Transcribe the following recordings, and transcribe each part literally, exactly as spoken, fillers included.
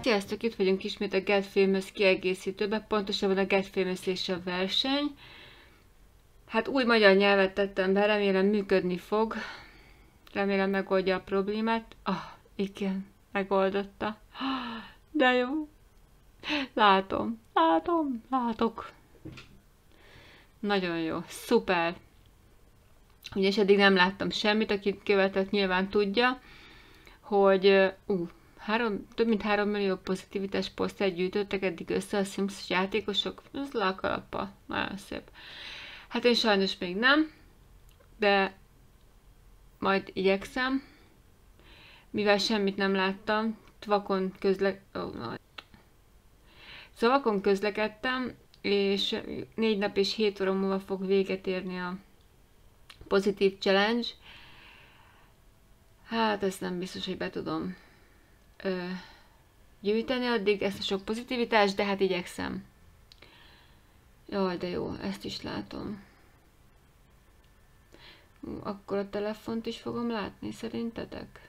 Sziasztok, itt vagyunk ismét a Get Famous kiegészítőben, pontosabban a Get Famous és a verseny. Hát új magyar nyelvet tettem be, remélem működni fog. Remélem megoldja a problémát. Ah, igen, megoldotta. De jó. Látom, látom, látok. Nagyon jó, szuper. Ugyanis eddig nem láttam semmit, aki követett nyilván tudja, hogy uh, Három, több mint három millió pozitivitás posztert gyűjtöttek eddig össze a Sims játékosok. Ez le a kalappa. Nagyon szép. Hát én sajnos még nem, de majd igyekszem. Mivel semmit nem láttam, vakon közle... Oh, no. Szóval vakon közlekedtem, és négy nap és hét óra múlva fog véget érni a pozitív challenge. Hát ezt nem biztos, hogy be tudom Ö, gyűjteni addig ezt a sok pozitivitást, de hát igyekszem. Jaj, de jó, ezt is látom. Akkor a telefont is fogom látni, szerintetek?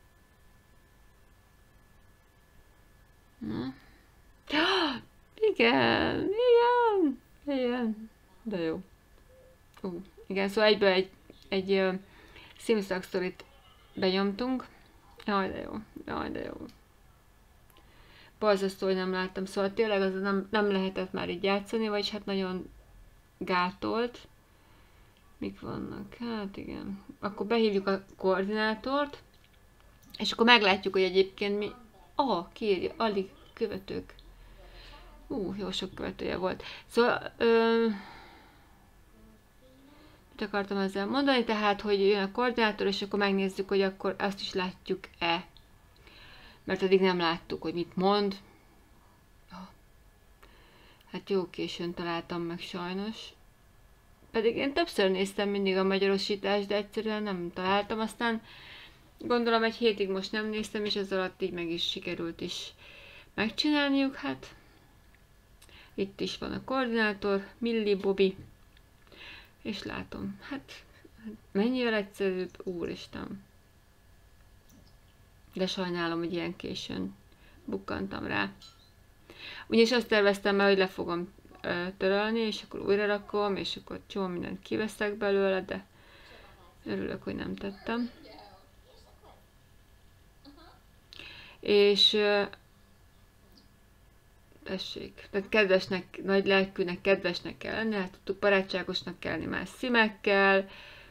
Na? Igen, igen, igen, de jó. Uh, igen, szóval egyből egy, egy uh, Sims Story-t benyomtunk. Jaj, de jó, jaj, de jó. Borzasztó, hogy nem láttam, szóval tényleg az nem, nem lehetett már így játszani, vagy hát nagyon gátolt. Mik vannak? Hát igen. Akkor behívjuk a koordinátort, és akkor meglátjuk, hogy egyébként mi... Ah, kiírja, alig követők. Ú, uh, jó sok követője volt. Szóval... Ö... Mit akartam ezzel mondani? Tehát, hogy jön a koordinátor, és akkor megnézzük, hogy akkor azt is látjuk-e. Mert eddig nem láttuk, hogy mit mond. Hát jó későn találtam meg sajnos. Pedig én többször néztem mindig a magyarosítást, de egyszerűen nem találtam. Aztán gondolom egy hétig most nem néztem, és ez alatt így meg is sikerült is megcsinálniuk. Hát itt is van a koordinátor, Milli Bobby. És látom, hát mennyivel egyszerűbb, úristen. De sajnálom, hogy ilyen későn bukkantam rá. Ugyanis azt terveztem el, hogy le fogom ö, törölni, és akkor újra rakom, és akkor csomó mindent kiveszek belőle, de örülök, hogy nem tettem. És ö, tessék, tehát kedvesnek, nagy lelkűnek, kedvesnek kell lenni, hát tudtuk, barátságosnak kell lenni más szimekkel,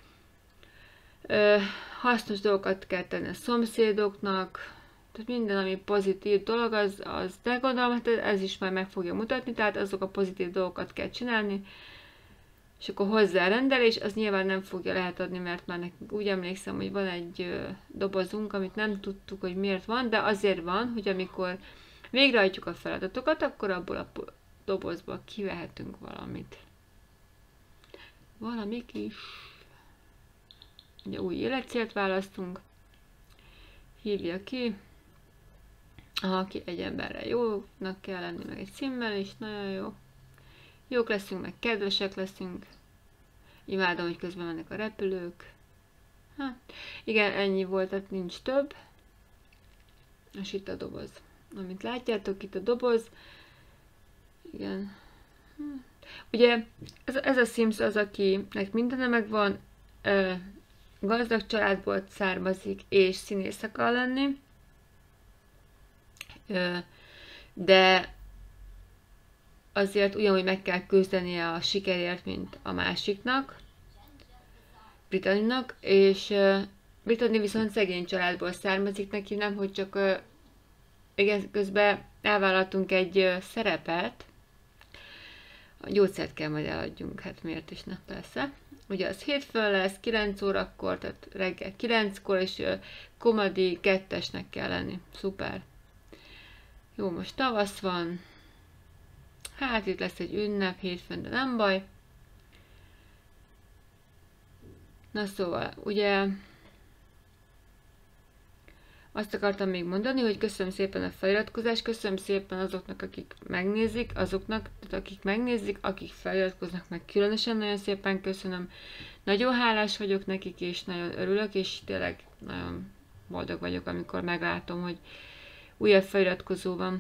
ö, hasznos dolgokat kell tenni a szomszédoknak, tehát minden, ami pozitív dolog, az, az de gondolom, hát ez is majd meg fogja mutatni, tehát azok a pozitív dolgokat kell csinálni, és akkor hozzá rendelés, az nyilván nem fogja lehet adni, mert már nekünk úgy emlékszem, hogy van egy ö, dobozunk, amit nem tudtuk, hogy miért van, de azért van, hogy amikor végrehajtjuk a feladatokat, akkor abból a dobozból kivehetünk valamit. Valami kis... Ugye új életcélt választunk. Hívja ki. Aha, ki egy emberre jónak kell lenni, meg egy címmel is, nagyon jó. Jók leszünk, meg kedvesek leszünk. Imádom, hogy közben mennek a repülők. Hát, igen, ennyi volt, tehát nincs több. És itt a doboz. Amint látjátok, itt a doboz. Igen. Hm. Ugye ez, ez a Sims az, akinek mindene megvan, ö, gazdag családból származik, és színész akar lenni. Ö, de azért ugyanúgy meg kell küzdenie a sikerért, mint a másiknak, Britanninak, és ö, Britanni viszont szegény családból származik, neki nem, hogy csak ö, igen, közben elvállaltunk egy ö, szerepet, a gyógyszert kell majd eladjunk, hát miért is ne, persze. Ugye az hétfőn lesz, kilenc órakor, tehát reggel kilenckor, és ö, komedi kettesnek kell lenni. Szuper. Jó, most tavasz van. Hát itt lesz egy ünnep hétfőn, de nem baj. Na szóval, ugye azt akartam még mondani, hogy köszönöm szépen a feliratkozást, köszönöm szépen azoknak, akik megnézik, azoknak, akik megnézik, akik feliratkoznak, meg különösen nagyon szépen köszönöm. Nagyon hálás vagyok nekik, és nagyon örülök, és tényleg nagyon boldog vagyok, amikor meglátom, hogy újabb feliratkozó van.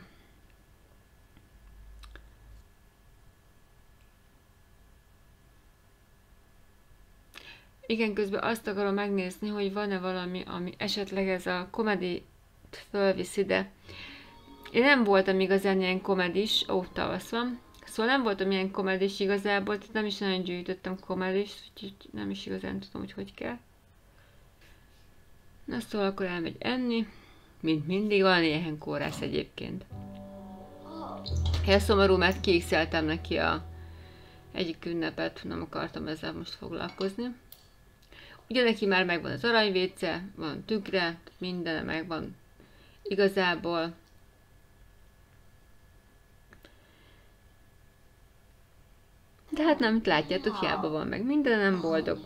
Igen, közben azt akarom megnézni, hogy van-e valami, ami esetleg ez a komedit fölviszi, de én nem voltam igazán ilyen komedis, ó, tavasz van, szóval nem voltam ilyen komedis igazából, tehát nem is nagyon gyűjtöttem komedis, úgyhogy nem is igazán tudom, hogy hogy kell. Na szóval akkor elmegy enni, mint mindig, van éhen kórász egyébként. Én szomorú, mert kiixeltem neki a egyik ünnepet, nem akartam ezzel most foglalkozni. Ugye neki már megvan az aranyvéce, van tükre, mindene megvan igazából. De hát nem látjátok, hiába van meg minden, nem boldog.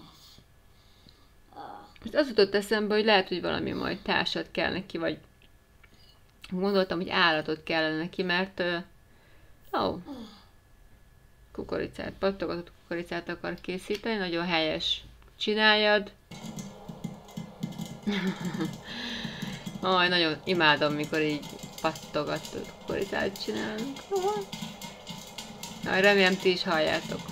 Most az jutott eszembe, hogy lehet, hogy valami majd társat kell neki, vagy gondoltam, hogy állatot kellene neki, mert ó, oh, kukoricát, pattogatott kukoricát akar készíteni, nagyon helyes. Csináljad. Aj, nagyon imádom, mikor így pattogatott kukoricát csinálunk. Aj, remélem ti is halljátok.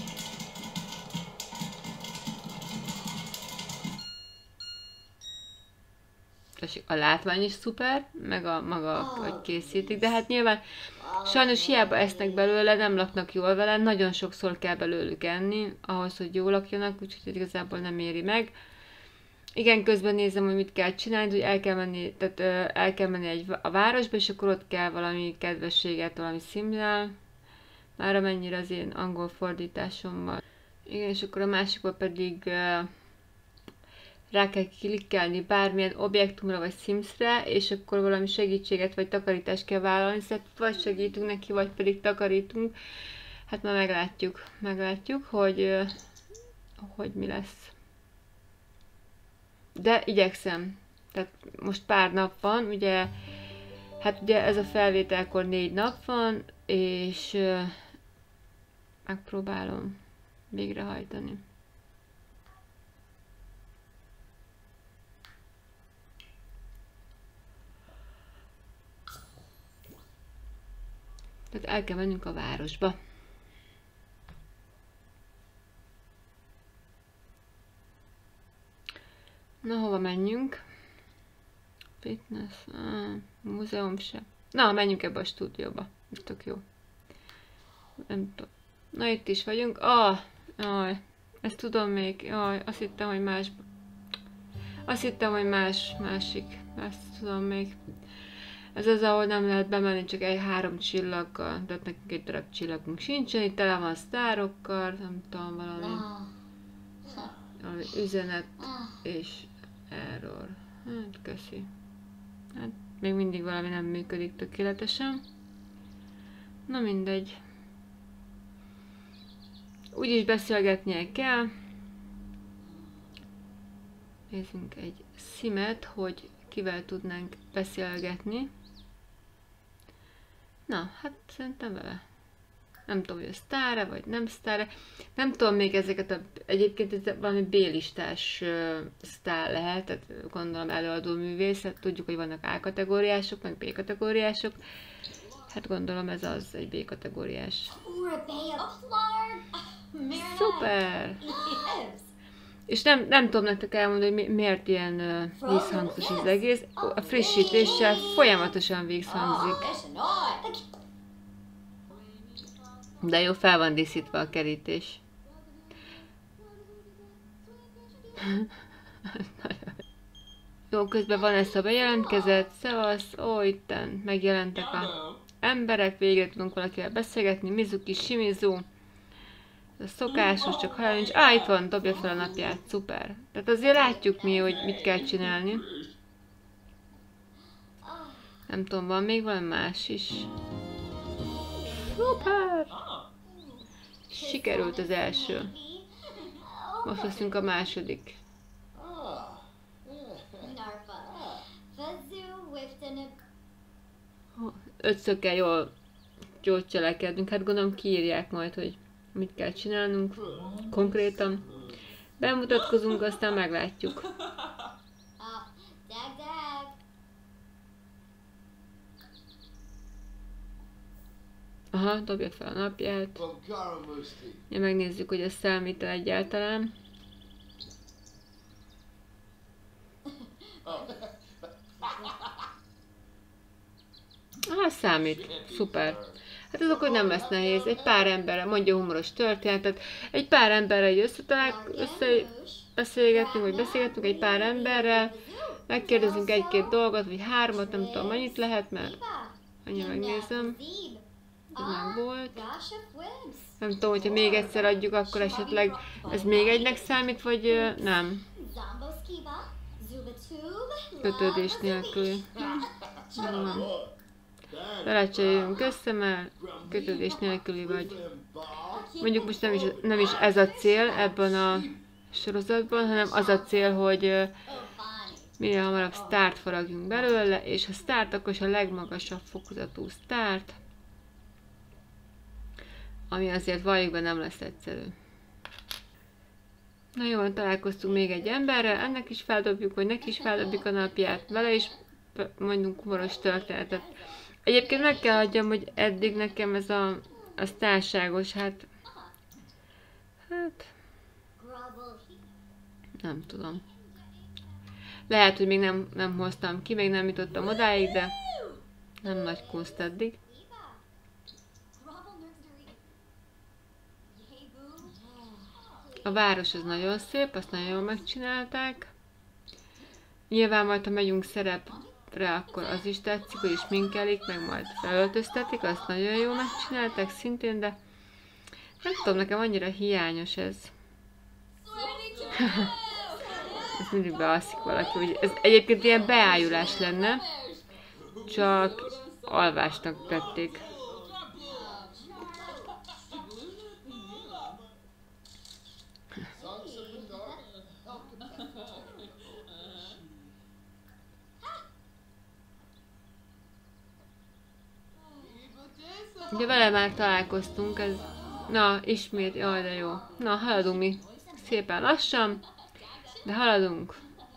A látvány is szuper, meg a maga, hogy készítik, de hát nyilván sajnos hiába esznek belőle, nem laknak jól vele, nagyon sokszor kell belőlük enni, ahhoz, hogy jól lakjanak, úgyhogy igazából nem éri meg. Igen, közben nézem, hogy mit kell csinálni, hogy el kell menni, tehát el kell menni egy, a városba, és akkor ott kell valami kedvességet, valami szimlál, már amennyire az én angol fordításommal. Igen, és akkor a másikban pedig rá kell klikkelni bármilyen objektumra vagy Simsre, és akkor valami segítséget vagy takarítást kell vállalni, szóval vagy segítünk neki, vagy pedig takarítunk. Hát már meglátjuk, meglátjuk, hogy, hogy mi lesz. De igyekszem. Tehát most pár nap van, ugye, hát ugye ez a felvételkor négy nap van, és megpróbálom végrehajtani. Tehát el kell mennünk a városba. Na, hova menjünk? Fitness, ah, múzeum se. Na, menjünk ebbe a stúdióba. Ez tök jó. Nem tudom. Na, itt is vagyunk. Ah, jaj, ezt tudom még. Jaj, azt hittem, hogy más. Azt hittem, hogy más, másik. Ezt tudom még. Ez az, ahol nem lehet bemenni, csak egy három csillaggal, de nekünk egy darab csillagunk sincsen, itt tele van sztárokkal, nem tudom, valami, valami üzenet és error. Hát, köszi. Hát, még mindig valami nem működik tökéletesen. Na mindegy. Úgyis beszélgetnie kell. Nézzünk egy szimet, hogy kivel tudnánk beszélgetni. Na, hát szerintem vele. Nem tudom, hogy a sztára, vagy nem sztára. Nem tudom még ezeket a... Egyébként ez valami B-listás uh, sztár lehet, tehát gondolom előadó művész, hát tudjuk, hogy vannak A-kategóriások, meg B-kategóriások. Hát gondolom ez az, egy B-kategóriás. Szuper! És nem, nem tudom nektek elmondani, hogy mi, miért ilyen uh, vízhangzós az egész. A frissítéssel folyamatosan vízhangzik. De jó, fel van díszítve a kerítés. Jó, közben van ezt a bejelentkezett. Szevasz, ó, itten megjelentek a emberek, végre tudunk valakivel beszélgetni. Mizuki, Shimizu. A szokásos, csak hajál nincs. Á, itt van, dobja fel a napját, szuper. Tehát azért látjuk mi, hogy mit kell csinálni. Nem tudom, van még valami más is. Szuper! Sikerült az első. Most leszünk a második. Ötször kell jól, jól cselekednünk. Hát gondolom kiírják majd, hogy mit kell csinálnunk konkrétan. Bemutatkozunk, aztán meglátjuk. Aha, dobja fel a napját. Ja, megnézzük, hogy ez számít egyáltalán. Aha, számít. Szuper. Hát az akkor nem lesz nehéz. Egy pár emberre, mondja humoros történetet, egy pár emberre egy összetalál, összebeszélgetünk, vagy beszélgetünk egy pár emberrel, megkérdezünk egy-két dolgot, vagy hármat, nem tudom, mennyit lehet, mert annyi megnézem. Ez már volt. Nem tudom, hogyha még egyszer adjuk, akkor esetleg ez még egynek számít, vagy nem. Kötődés nélkül. Nem. Belecseréljünk össze, mert kötődés nélküli vagy. Mondjuk most nem is, nem is ez a cél ebben a sorozatban, hanem az a cél, hogy minél hamarabb sztárt faragjunk belőle, és ha sztárt, akkor is a legmagasabb fokozatú sztárt, ami azért valljuk be nem lesz egyszerű. Na jó, találkoztunk még egy emberrel, ennek is feldobjuk, hogy neki is feldobjuk a napját, vele is mondjuk humoros történetet. Egyébként meg kell adjam, hogy eddig nekem ez a, a sztárságos, hát... Hát... Nem tudom. Lehet, hogy még nem, nem hoztam ki, még nem jutottam odáig, de nem nagy kunst eddig. A város az nagyon szép, azt nagyon jól megcsinálták. Nyilván majd, ha megyünk szerepre, akkor az is tetszik, hogy is minkelik, meg majd felöltöztetik, azt nagyon jól megcsinálták szintén, de nem tudom, nekem annyira hiányos ez. Ez mindig bealszik valaki, hogy ez egyébként ilyen beájulás lenne, csak alvásnak tették. Ugye vele már találkoztunk, ez... Na, ismét, jaj de jó. Na, haladunk mi. Szépen lassan, de haladunk.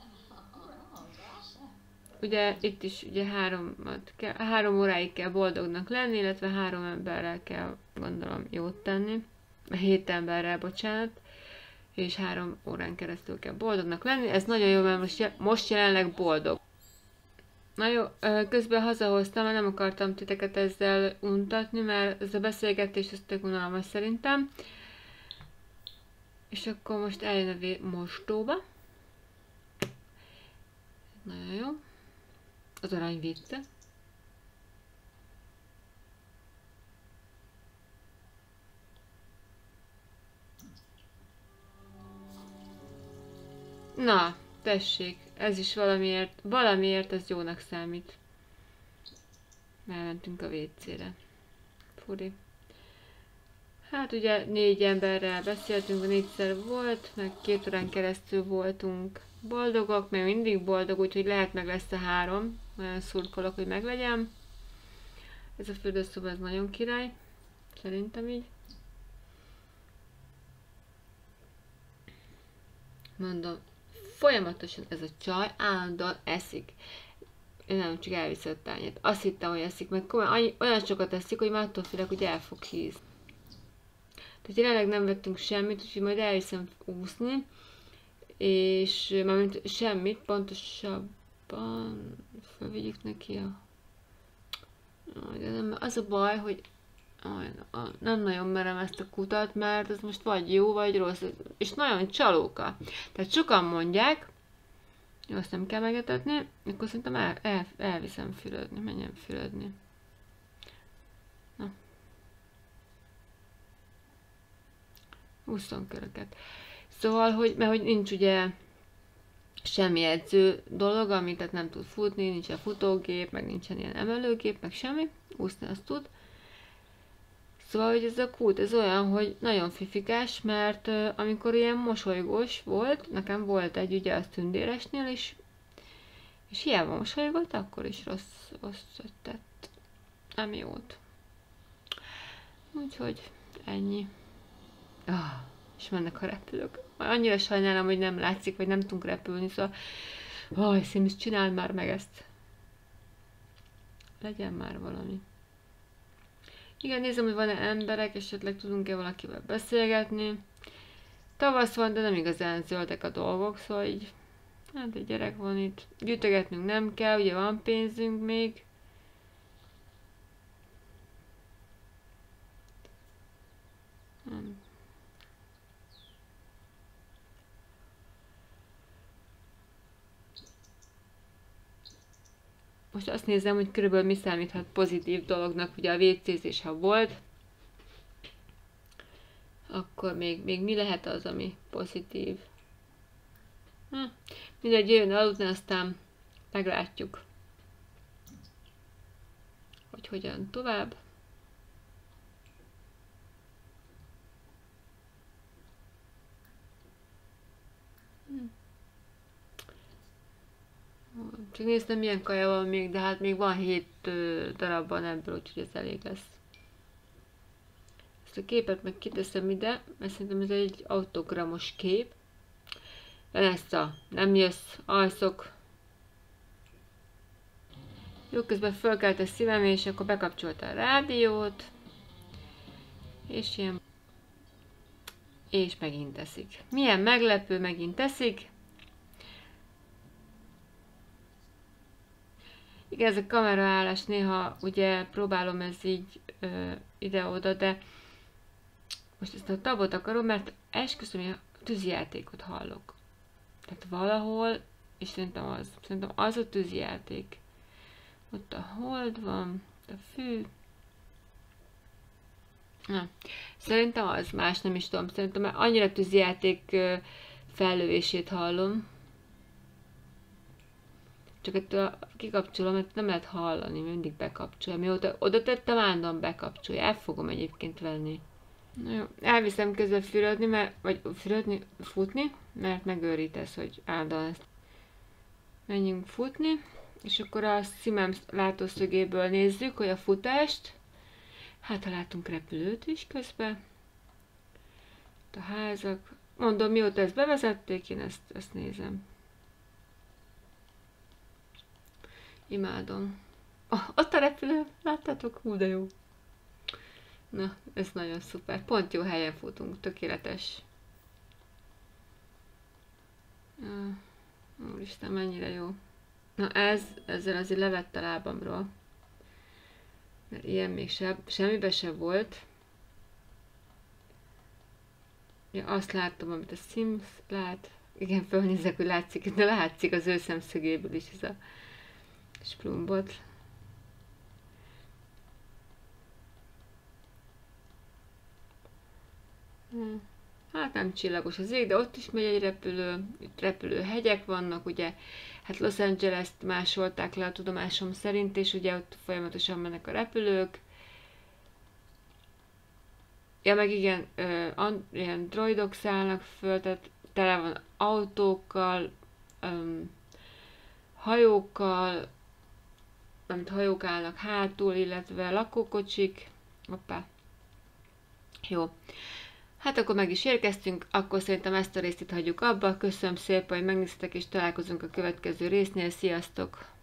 Ugye itt is ugye háromat kell, három óráig kell boldognak lenni, illetve három emberrel kell, gondolom, jót tenni. Hét emberrel, bocsánat. És három órán keresztül kell boldognak lenni. Ez nagyon jó, mert most, most jelenleg boldog. Na jó, közben hazahoztam, mert nem akartam titeket ezzel untatni, mert ez a beszélgetés az tök unalmas szerintem. És akkor most eljön a mostóba. Nagyon jó. Az arany vicce. Na, tessék, ez is valamiért, valamiért ez jónak számít. Elmentünk a vécére. Furi. Hát ugye négy emberrel beszéltünk, négyszer volt, meg két órán keresztül voltunk boldogok, még mindig boldog, úgyhogy lehet meg lesz a három. Olyan szurkolok, hogy meglegyen. Ez a fürdőszoba, ez nagyon király. Szerintem így. Mondom, folyamatosan ez a csaj állandóan eszik. Én nem csak elviszi a tányért. Azt hittem, hogy eszik, meg komolyan, olyan sokat eszik, hogy már attól félek, hogy el fog hízni. Tehát jelenleg nem vettünk semmit, úgyhogy majd elviszem úszni. És mármint semmit, pontosabban felvigyük neki a... De nem, az a baj, hogy nem nagyon merem ezt a kutat, mert ez most vagy jó, vagy rossz, és nagyon csalóka. Tehát sokan mondják, jó, azt nem kell megetetni, akkor szerintem el, el, elviszem fürödni, menjem fürödni. Na. húsz köröket. Szóval, hogy, mert hogy nincs ugye semmi edző dolog, amit tehát nem tud futni, nincsen futógép, meg nincsen ilyen emelőgép, meg semmi, úszni azt tud. Szóval, hogy ez a kút, ez olyan, hogy nagyon fifikás, mert uh, amikor ilyen mosolygós volt, nekem volt egy ugye az tündéresnél is, és hiába mosolygott, akkor is rossz, rossz tett. Nem jót. Úgyhogy ennyi. Ah, és mennek a repülők. Annyira sajnálom, hogy nem látszik, vagy nem tudunk repülni, szóval aj, Sims, csináld már meg ezt. Legyen már valami. Igen, nézem, hogy van-e emberek, esetleg tudunk-e valakivel beszélgetni. Tavasz van, de nem igazán zöldek a dolgok, szóval így, hát egy gyerek van itt. Gyűjtögetnünk nem kell, ugye van pénzünk még. Nem. Most azt nézem, hogy körülbelül mi számíthat pozitív dolognak, ugye a vécézés, ha volt, akkor még, még mi lehet az, ami pozitív. Hm. Mindegy, jön aludni, aztán meglátjuk, hogy hogyan tovább. Hm. Csak néztem, milyen kaja van még, de hát még van hét darabban ebből, úgyhogy ez elég lesz. Ezt a képet meg kiteszem ide, mert szerintem ez egy autogramos kép. Vanessa, nem jössz, alszok. Jó, közben fölkelt a szívem, és akkor bekapcsolta a rádiót. És ilyen... És megint teszik. Milyen meglepő, megint teszik. Igen, ez a kameraállás néha ugye próbálom ez így ide-oda, de most ezt a tabot akarom, mert esküszöm, hogy a tűzijátékot hallok. Tehát valahol, és szerintem az, szerintem az a tűzijáték. Ott a hold van, a fű. Na, szerintem az, más nem is tudom. Szerintem már annyira tűzijáték fellövését hallom. Csak ettől kikapcsolom, mert nem lehet hallani, mindig bekapcsolja. Mióta oda tettem, állandóan bekapcsolja. El fogom egyébként venni. Na jó, elviszem közben fürödni, mert, vagy fürödni, futni, mert megőrítesz, hogy állandóan ezt. Menjünk futni, és akkor a szívem látószögéből nézzük, hogy a futást. Hát, ha látunk repülőt is közben. A házak. Mondom, mióta ezt bevezették, én ezt, ezt nézem. Imádom. Oh, ott a repülő, láttátok? Hú, de jó. Na, ez nagyon szuper. Pont jó helyen futunk, tökéletes. Ja, úristen, mennyire jó. Na ez, ezzel azért levett a lábamról. Mert ilyen még se, semmibe se volt. Ja, azt láttam, amit a Sims lát. Igen, fölnézek, hogy látszik, de látszik az ő szemszögéből is ez a splumbot. Hát nem csillagos az ég, de ott is megy egy repülő, itt repülőhegyek vannak, ugye, hát Los Angeles-t másolták le a tudomásom szerint, és ugye ott folyamatosan mennek a repülők. Ja, meg igen, ö, an, ilyen droidok szállnak föl, tehát tele van autókkal, ö, hajókkal, amit hajók állnak hátul, illetve lakókocsik. Hoppá. Jó. Hát akkor meg is érkeztünk, akkor szerintem ezt a részt itt hagyjuk abba. Köszönöm szépen, hogy megnéztetek, és találkozunk a következő résznél. Sziasztok!